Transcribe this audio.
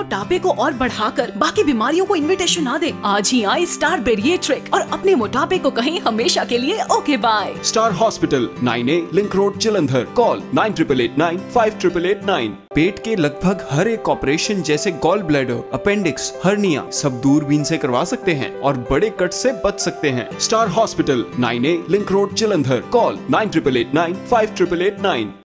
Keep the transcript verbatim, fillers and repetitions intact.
मोटापे को और बढ़ाकर बाकी बीमारियों को इनविटेशन ना दे। आज ही आए स्टार बेरिएट्रिक और अपने मोटापे को कहें हमेशा के लिए okay bye. Star hospital, nine A link road, Jalandhar. Call nine triple eight nine five triple eight nine. पेट के लगभग हर एक ऑपरेशन जैसे गॉल ब्लैडर, अपेंडिक्स, हर्निया सब दूरबीन से करवा सकते हैं और बड़े कट से बच सकते हैं। Star hospital, nine A link road, Jalandhar. Call nine triple eight nine five triple eight nine.